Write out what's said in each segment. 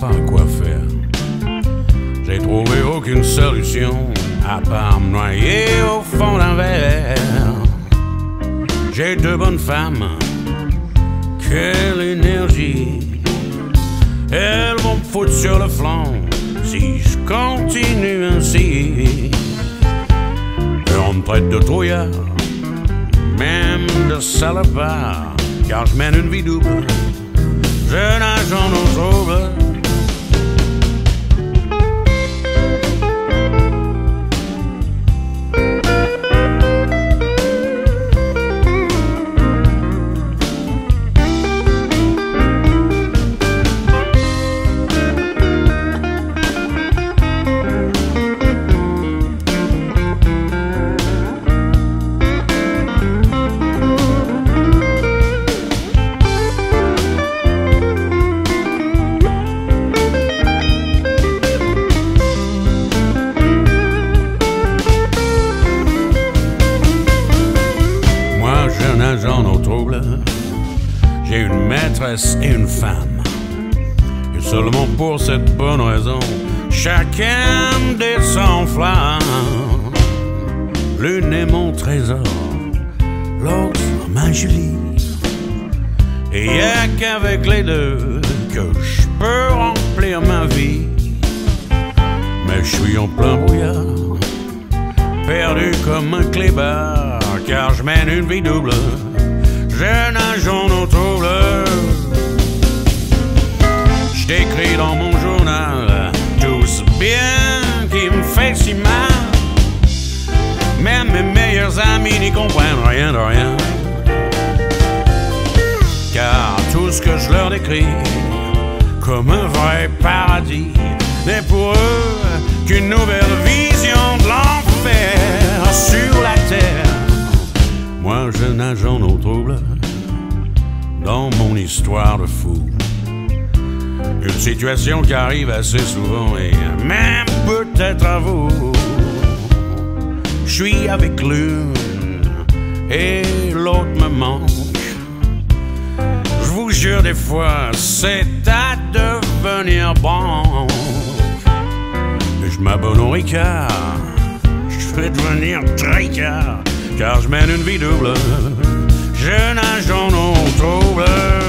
pas quoi faire. J'ai trouvé aucune solution à part me noyer au fond d'un verre. J'ai deux bonnes femmes, quelle énergie. Elles vont me foutre sur le flanc si je continue ainsi. Et on me traite de trouillard, même de salopard, car je mène une vie double, je nage en eau trouble. En eau trouble, j'ai une maîtresse et une femme. Et seulement pour cette bonne raison, chacun descend en flamme. L'une est mon trésor, l'autre ma Julie. Et y'a qu'avec les deux que je peux remplir ma vie. Mais je suis en plein brouillard, perdu comme un clébard, car je mène une vie double, je nage en eau trouble. Je t'écris dans mon journal tout ce bien qui me fait si mal. Même mes meilleurs amis n'y comprennent rien de rien, car tout ce que je leur décris comme un vrai paradis n'est pour eux qu'une nouvelle vision de l'enfer sur la terre. Moi je nage en eau trouble dans mon histoire de fou. Une situation qui arrive assez souvent et même peut-être à vous. Je suis avec l'une et l'autre me manque. Je vous jure des fois c'est à devenir banque. Je m'abonne au Ricard, je vais devenir tricard, car je mène une vie double, je nage en eau trouble.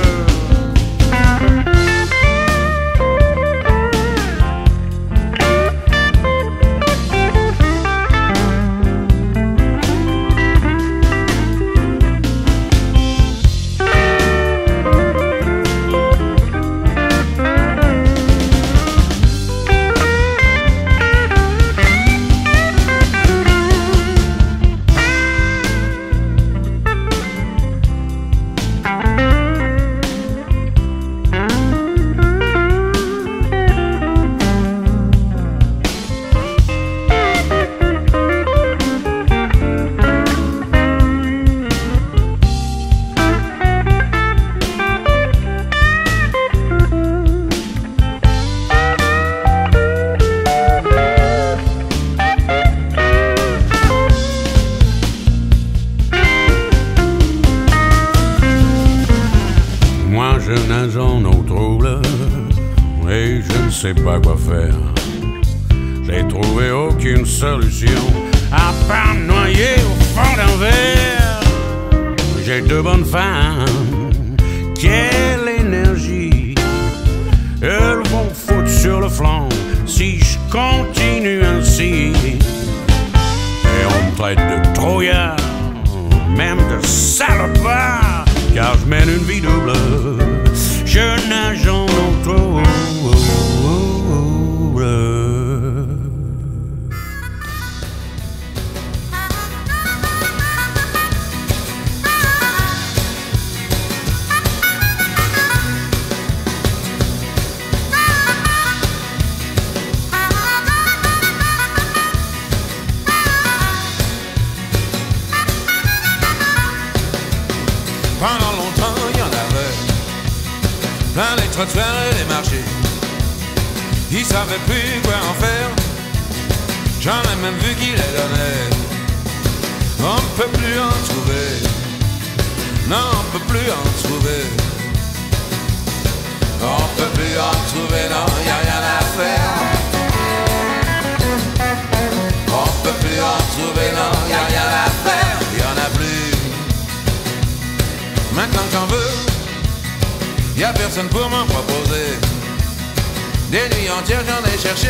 Je nage en eau trouble et je ne sais pas quoi faire. J'ai trouvé aucune solution à part me noyer au fond d'un verre. J'ai deux bonnes femmes, quelle énergie. Elles vont foutre sur le flanc si je continue ainsi. Et on me traite de trouillard, même de salopard, car je mène une vie double, je nage en eau trouble. Pendant longtemps, il y en avait plein les trottoirs et les marchés. Ils savaient plus quoi en faire. J'en ai même vu qui les donnait. On ne peut plus en trouver. Non, on peut plus en trouver. On peut plus en trouver, non, Y'a personne pour m'en proposer. Des nuits entières j'en ai cherché,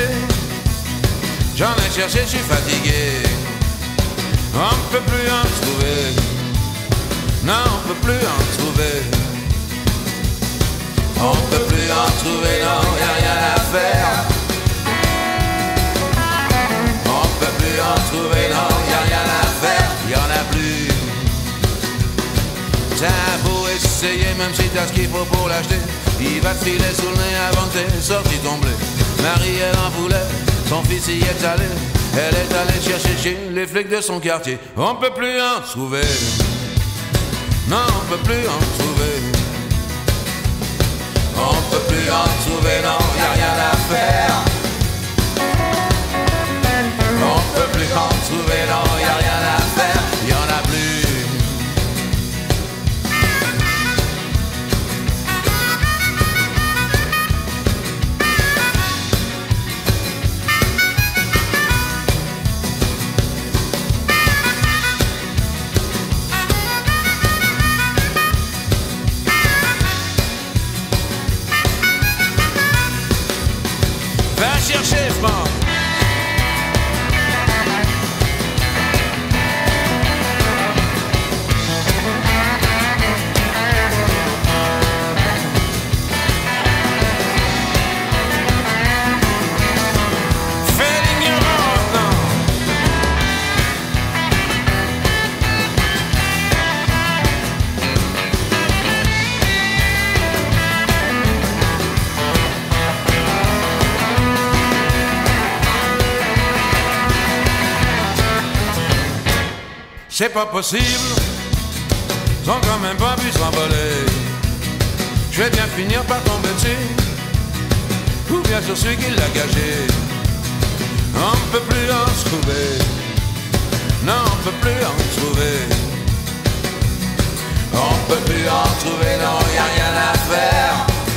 je suis fatigué. On ne peut plus en trouver, non on peut plus en trouver. On peut plus en trouver, non y'a rien à faire. On peut plus en trouver, non y'a rien à faire, y'en a plus. T'as beau essayer, même si t'as ce qu'il faut pour l'acheter, il va te filer sous le nez avant que t'aies sorti ton blé. Marie elle en voulait, son fils y est allé, elle est allée chercher chez les flics de son quartier. On peut plus en trouver, non on peut plus en trouver. On peut plus en trouver, non y'a rien à faire. On peut plus en trouver, non y'a rien à faire, y'en a plus. Chercher fort. C'est pas possible, ils ont quand même pas pu s'envoler. Je vais bien finir par tomber dessus, ou bien sur celui qui l'a gagé. On ne peut plus en trouver, non on peut plus en trouver. On peut plus en trouver, non y'a rien à faire.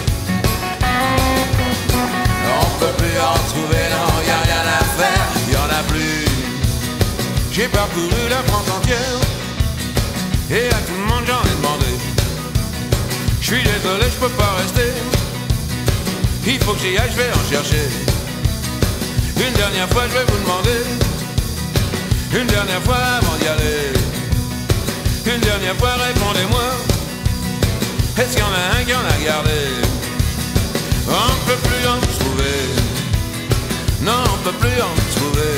On peut plus en trouver, non y'a rien à faire, y'en a plus. J'ai parcouru la France entière et à tout le monde j'en ai demandé. Je suis désolé, je peux pas rester. Il faut que j'y aille, je vais en chercher. Une dernière fois, je vais vous demander. Une dernière fois avant d'y aller. Une dernière fois, répondez-moi. Est-ce qu'il y en a un qui en a gardé? On ne peut plus en trouver. Non, on ne peut plus en trouver.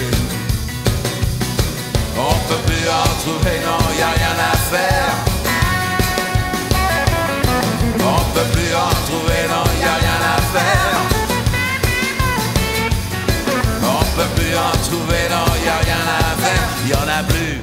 On peut plus en trouver, non, y'a rien à faire. On peut plus en trouver, non, y'a rien à faire. On peut plus en trouver, non, y'a rien à faire, y'en a plus.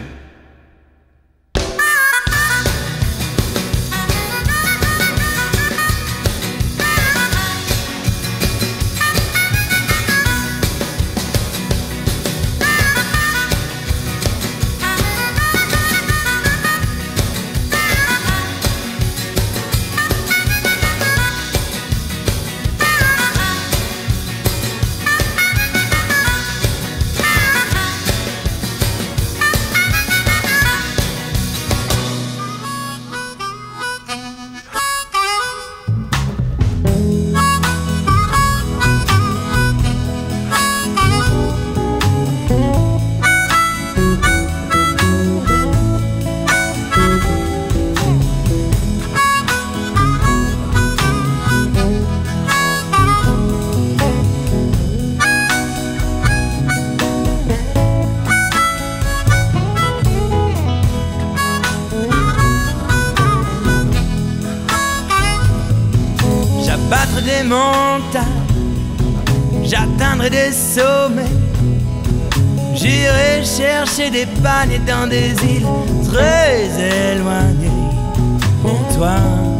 Des montagnes, j'atteindrai des sommets, j'irai chercher des paniers dans des îles très éloignées pour toi.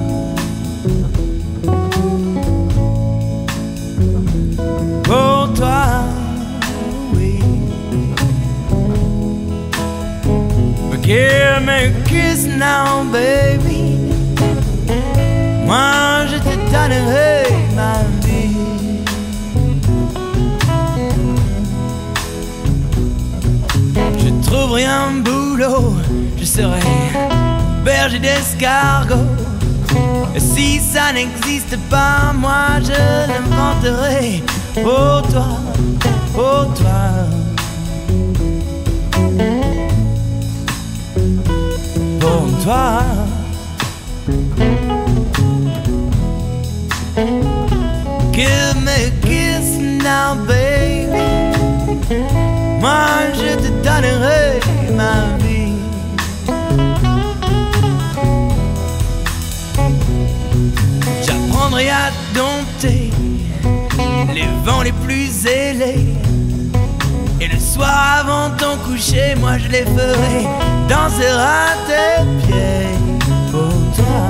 Pour toi, oui. But give me a kiss now, baby. Moi je te donnerai ma vie. Je trouverai un boulot, je serai berger d'escargots Et si ça n'existe pas, moi je l'inventerai pour toi, pour toi. Pour toi. Give me a kiss now, baby. Moi je te donnerai ma vie. J'apprendrai à dompter les vents les plus ailés. Et le soir avant ton coucher, moi je les ferai danser à tes pieds. Pour toi.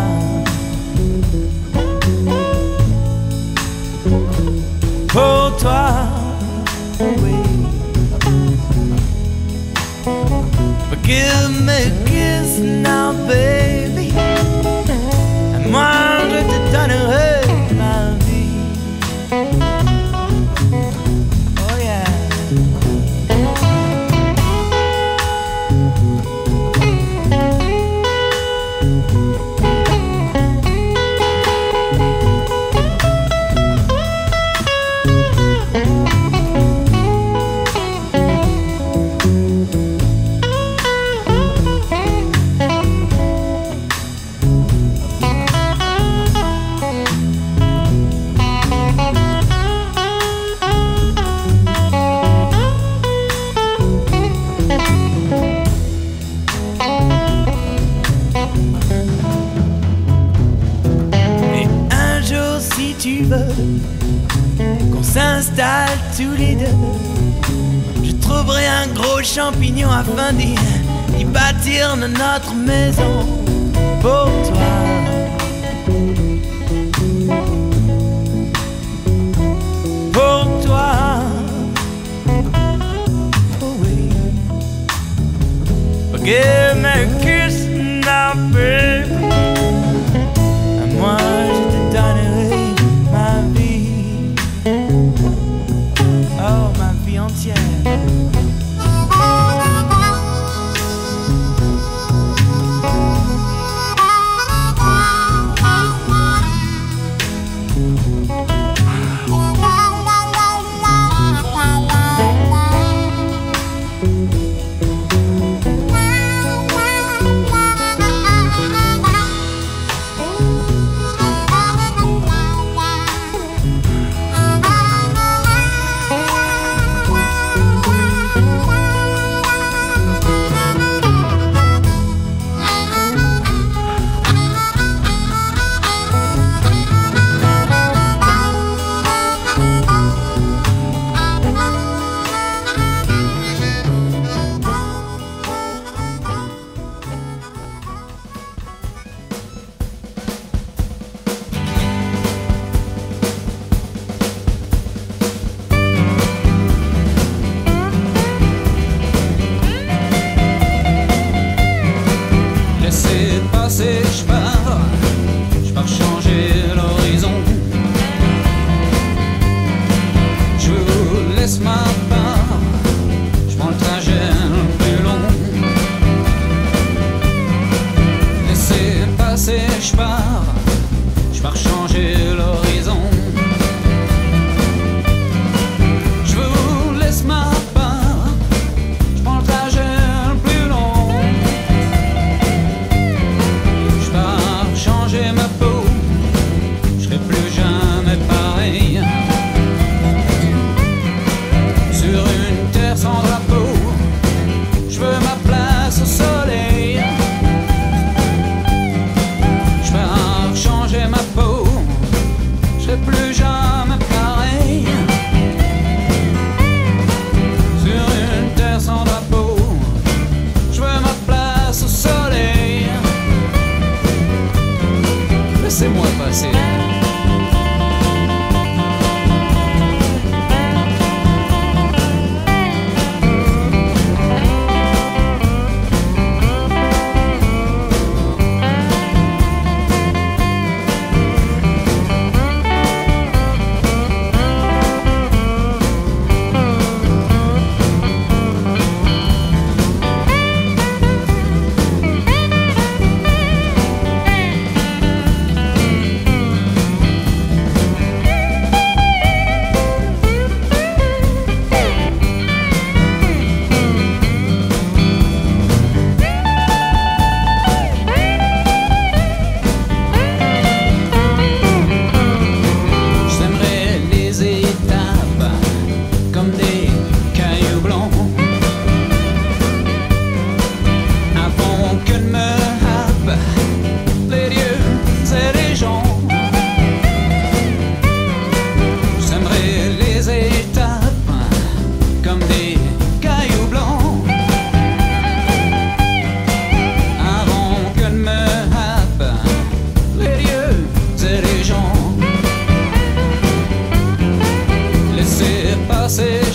Pour toi, oui. But give me a kiss now, baby. Et moi je te donnerai ma vie. Oh yeah. Qu'on s'installe tous les deux, je trouverai un gros champignon afin d'y bâtir notre maison. Pour toi. Pour toi. Oh oui. Give me a kiss now, baby. Moi je te donnerai ma vie. Oh, ma vie entière. passer.